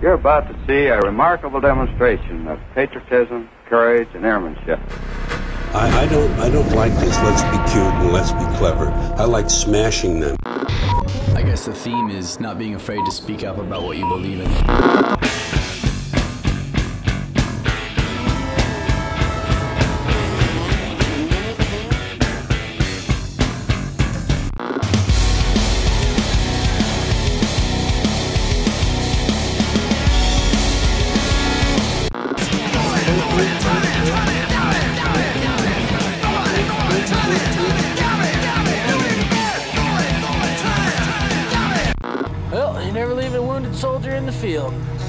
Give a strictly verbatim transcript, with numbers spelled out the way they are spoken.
You're about to see a remarkable demonstration of patriotism, courage, and airmanship. I, I don't I don't like this let's be cute and let's be clever. I like smashing them. I guess the theme is not being afraid to speak up about what you believe in. Well, you never leave a wounded soldier in the field.